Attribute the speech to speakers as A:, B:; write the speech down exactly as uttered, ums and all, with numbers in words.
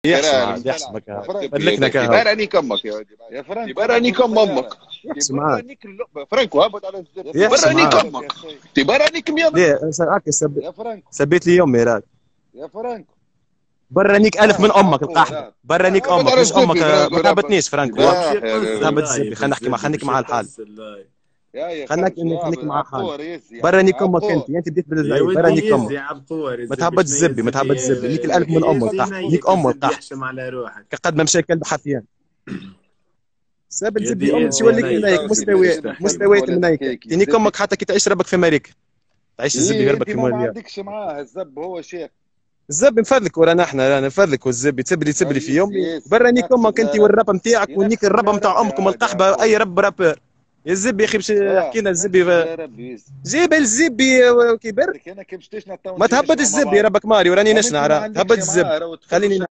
A: يحشم
B: ترى
A: عاد
B: المجتمع
A: يحشم هكا
B: فرانك
A: فدلكنا
B: ديما
A: كهو.
B: راني كمك يا ودي
C: يا فرانك
B: ديما راني كم امك
A: يحشم
B: ديما
A: عاد
B: رانيك اللعبه فرانكو هبط على الزر
C: يا
B: ديما
C: فرانك
A: يحشم
B: راني
A: عاد.
C: نقول لك يا
B: كمك
C: اخي.
B: ديما راني كميض
A: ليه هكا سب...
C: يا فرانك
A: سبيت لي يومي راك.
C: يا فرانك
A: برانيك الف
C: اه
A: من امك
C: عبقو
A: القحبه
C: راه
A: برانيك
C: راه
B: هبط
A: امك
B: على
A: مش امك
B: الزبي
A: آه،
B: فرانكو
A: ما
B: راه
A: تهبطنيش فرانكو.
D: لا
B: صباح
D: باش
B: يا
D: يقص
A: تهبط
B: غالي.
A: الزبي
D: اللايف
A: خلينا نحكي مع
D: الزبي
A: خلينا نحكي
D: باش
A: مع الحال.
D: يقص اللايف.
C: يا يا
A: خلينا
C: خرج
A: نحكي
C: يا
A: خلينا نحكي مع الحال.
C: عبقور يزي يا
A: برانيك امك انت
C: عبقور.
A: انت بديت
D: يا
A: بالزعيم
D: ودي
A: برانيك امك.
D: يزي عبقور
A: ما
D: الزبي
A: تهبط
D: شنو
A: الزبي ما تهبط
D: الزبي
A: الزبي نيك
C: ايه
A: الالف من
D: يا
A: امك
C: ايه
A: القحط
D: سينا
A: نيك
C: عبقور.
A: ام
D: يزي
A: القحط
D: يحشم على روحك.
A: قد ما مشى كلب حفيان. ساب
D: يا
A: الزبي
D: دي
A: امك شو
D: يزي
A: وليك
C: اوه
D: نايف
A: منايك
C: تو
D: الزبي
C: كيفاش
D: باش
A: مستويات
C: انا
D: تحكي
C: نفهمك
D: له.
A: مستويات
C: ولاد
A: منايكه
C: الكيكي
A: تنيك
C: الزبي.
A: امك حتى كي تعيش ربك في امريكا تعيش الزبي
C: ايه
A: يهربك
C: انت
A: في
C: ما ما
A: موليان.
C: عندكش معاه الزب هو شيخ.
A: الزب نفرلك ورانا احنا رانا نفرلك والزبي تسبلي تسبلي في
C: يس
A: يومي
C: يس
A: برانيك
C: ينقص
A: امك انت
C: بلا رب.
A: والرب نتاعك ونيك
C: ينقص
A: الرب
C: بلا
A: نتاع
C: رب يا
A: امكم
C: عاد يا
A: القحبه اي
C: عبقور.
A: رب رابر. يا الزبي يا اخي باش
C: اه
A: حكينا
C: ينقص
A: الزبي
C: بلا رب يس.
A: جيب الزبي كبر.
C: لك انا كي باش تشنا تو
A: ما
C: نجي
A: تهبط
C: نشنع مع
A: الزبي
C: بعض.
A: ربك ماري وراني
C: هم انت
A: نشنع
C: ما
A: راه
C: عندكش
A: هبط الزب.
C: معاه راهو تقول له
A: خليني